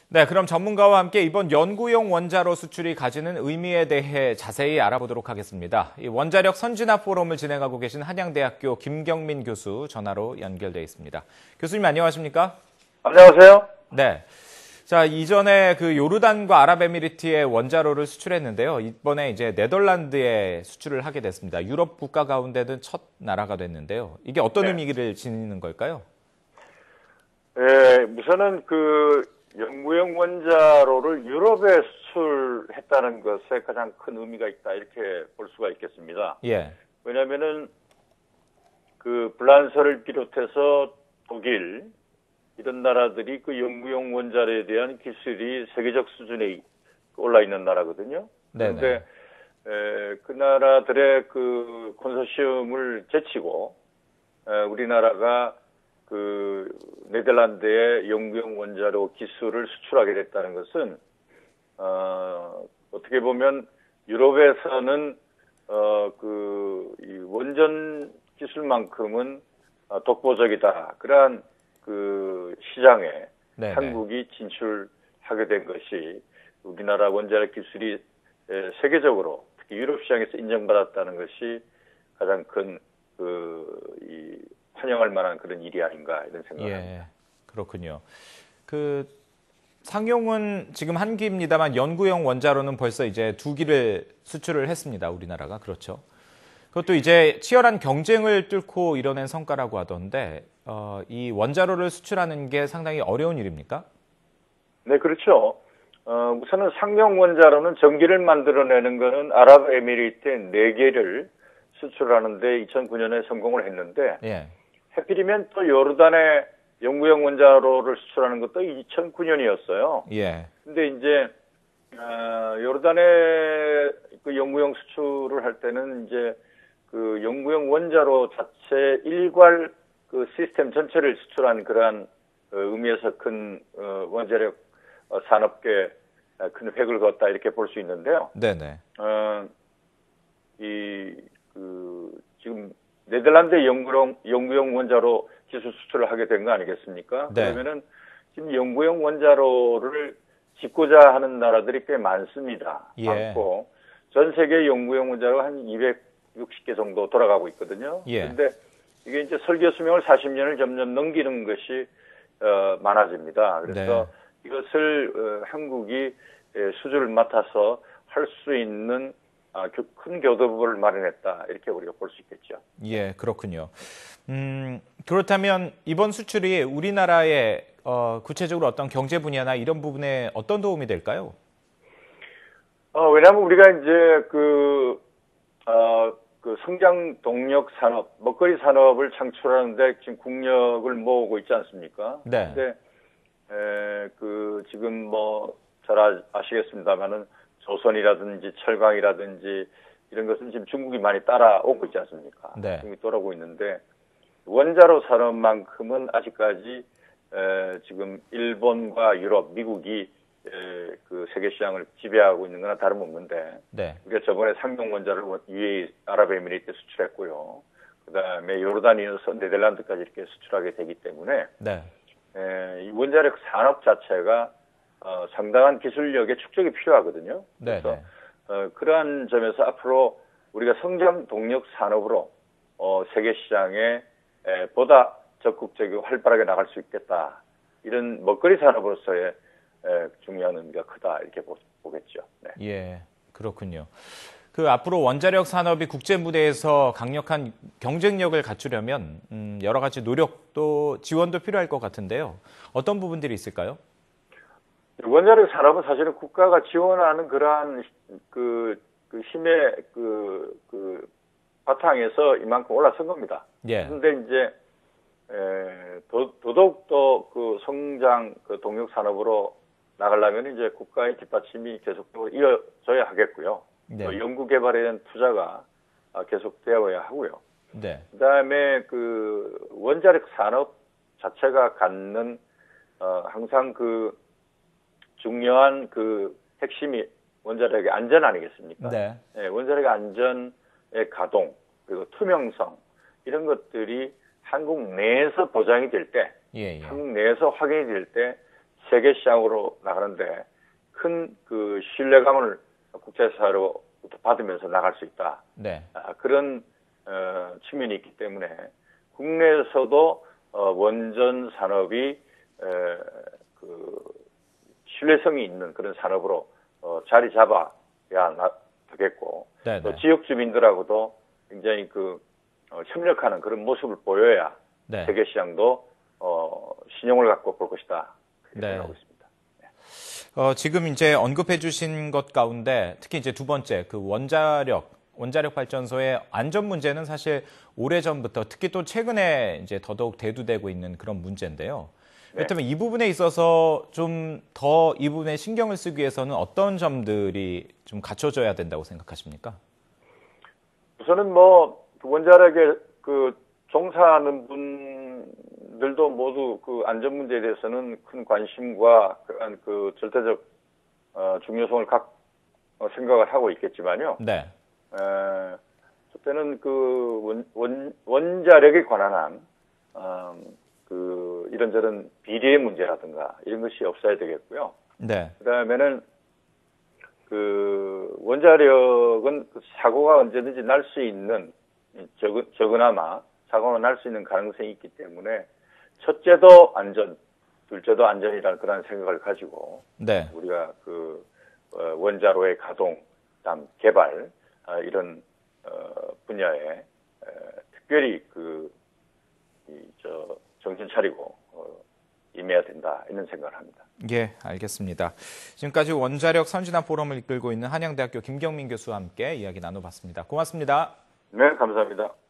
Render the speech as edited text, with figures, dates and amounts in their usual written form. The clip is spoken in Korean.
네, 그럼 전문가와 함께 이번 연구용 원자로 수출이 가지는 의미에 대해 자세히 알아보도록 하겠습니다. 이 원자력 선진화 포럼을 진행하고 계신 한양대학교 김경민 교수 전화로 연결돼 있습니다. 교수님 안녕하십니까? 안녕하세요. 네. 자, 이전에 그 요르단과 아랍에미리트에 원자로를 수출했는데요. 이번에 이제 네덜란드에 수출을 하게 됐습니다. 유럽 국가 가운데는 첫 나라가 됐는데요. 이게 어떤 의미를 지니는 걸까요? 우선은 연구용 원자로를 유럽에 수출했다는 것에 가장 큰 의미가 있다, 이렇게 볼 수가 있겠습니다. 예. 왜냐면은 불란서를 비롯해서 독일, 이런 나라들이 연구용 원자로에 대한 기술이 세계적 수준에 올라 있는 나라거든요. 그런데 그 나라들의 컨소시엄을 제치고 우리나라가 네덜란드의 연구용 원자로 기술을 수출하게 됐다는 것은 어떻게 보면 유럽에서는 이 원전 기술만큼은 독보적이다, 그러한 시장에 한국이 진출하게 된 것이 우리나라 원자력 기술이 세계적으로 특히 유럽 시장에서 인정받았다는 것이 가장 큰 환영할 만한 그런 일이 아닌가, 이런 생각을 합니다. 그렇군요. 상용은 지금 한 기입니다만 연구용 원자로는 벌써 이제 2기를 수출을 했습니다. 우리나라가. 그렇죠. 그것도 이제 치열한 경쟁을 뚫고 이뤄낸 성과라고 하던데 이 원자로를 수출하는 게 상당히 어려운 일입니까? 네, 그렇죠. 우선은 상용 원자로는 전기를 만들어내는 거는 아랍에미리트의 4개를 수출하는데 2009년에 성공을 했는데 하필이면 또 요르단의 연구용 원자로를 수출하는 것도 2009년이었어요. 근데 이제 요르단의 연구용 수출을 할 때는 이제 연구용 원자로 자체 일괄 시스템 전체를 수출한 그러한 의미에서 큰 원자력 산업계에 큰 획을 그었다, 이렇게 볼 수 있는데요. 지금 네덜란드 연구용 원자로 기술 수출을 하게 된 거 아니겠습니까? 그러면은 지금 연구용 원자로를 짓고자 하는 나라들이 꽤 많습니다. 많고 전 세계 연구용 원자로가 한 260개 정도 돌아가고 있거든요. 그런데 이게 이제 설계 수명을 40년을 점점 넘기는 것이 많아집니다. 그래서 이것을 한국이 수주를 맡아서 할 수 있는 큰 교두보를 마련했다, 이렇게 우리가 볼 수 있겠죠. 그렇군요. 그렇다면 이번 수출이 우리나라에 구체적으로 어떤 경제 분야나 이런 부분에 어떤 도움이 될까요? 왜냐하면 우리가 이제 성장 동력 산업, 먹거리 산업을 창출하는데 지금 국력을 모으고 있지 않습니까? 근데 지금 잘 아시겠습니다만은 조선이라든지 철강이라든지 이런 것은 지금 중국이 많이 따라오고 있지 않습니까? 중국이 따라오고 있는데 원자로 산업만큼은 아직까지 지금 일본과 유럽, 미국이 세계 시장을 지배하고 있는 거나 다름없는데 우리가 저번에 상용 원자를 UAE 아랍에미리트에 수출했고요. 그다음에 요르단이 이어서 네덜란드까지 이렇게 수출하게 되기 때문에 이 원자력 산업 자체가 상당한 기술력의 축적이 필요하거든요. 그래서 그러한 점에서 앞으로 우리가 성장 동력 산업으로 세계 시장에 보다 적극적이고 활발하게 나갈 수 있겠다, 이런 먹거리 산업으로서의 중요한 의미가 크다, 이렇게 보겠죠. 그렇군요. 앞으로 원자력 산업이 국제 무대에서 강력한 경쟁력을 갖추려면 여러 가지 노력도 지원도 필요할 것 같은데요. 어떤 부분들이 있을까요? 원자력 산업은 사실은 국가가 지원하는 그러한 힘의 바탕에서 이만큼 올라선 겁니다. 그런데 이제 더더욱더 성장 동력 산업으로 나가려면 이제 국가의 뒷받침이 계속적으로 이어져야 하겠고요. 또 연구 개발에 대한 투자가 계속되어야 하고요. 그다음에 원자력 산업 자체가 갖는 항상 중요한 핵심이 원자력의 안전 아니겠습니까? 원자력의 안전의 가동, 그리고 투명성, 이런 것들이 한국 내에서 보장이 될 때, 한국 내에서 확인이 될 때 세계 시장으로 나가는데 큰 그 신뢰감을 국제사회로부터 받으면서 나갈 수 있다. 네. 그런 측면이 있기 때문에 국내에서도 원전 산업이 그 신뢰성이 있는 그런 산업으로 자리 잡아야 되겠고, 네네. 또 지역 주민들하고도 굉장히 그 협력하는 그런 모습을 보여야 네. 세계 시장도 신용을 갖고 볼 것이다. 그렇게 네. 생각하고 있습니다. 지금 이제 언급해 주신 것 가운데 특히 이제 두 번째 그 원자력 발전소의 안전 문제는 사실 오래전부터 특히 또 최근에 이제 더더욱 대두되고 있는 그런 문제인데요. 네. 그렇다면 이 부분에 있어서 좀 더 이 부분에 신경을 쓰기 위해서는 어떤 점들이 좀 갖춰져야 된다고 생각하십니까? 우선은 뭐 원자력에 그 종사하는 분들도 모두 그 안전 문제에 대해서는 큰 관심과 그 절대적 중요성을 생각을 하고 있겠지만요. 네. 그때는 그 원자력에 관한 그 이런저런 비리의 문제라든가 이런 것이 없어야 되겠고요. 네. 그다음에는 그 원자력은 그 사고가 언제든지 날 수 있는 적으나마 사고가 날 수 있는 가능성이 있기 때문에 첫째도 안전, 둘째도 안전이라는 그런 생각을 가지고 네. 우리가 그 원자로의 가동, 그다음 개발 이런 분야에 특별히 정신 차리고 임해야 된다 이런 생각을 합니다. 예, 알겠습니다. 지금까지 원자력 선진화 포럼을 이끌고 있는 한양대학교 김경민 교수와 함께 이야기 나눠봤습니다. 고맙습니다. 네, 감사합니다.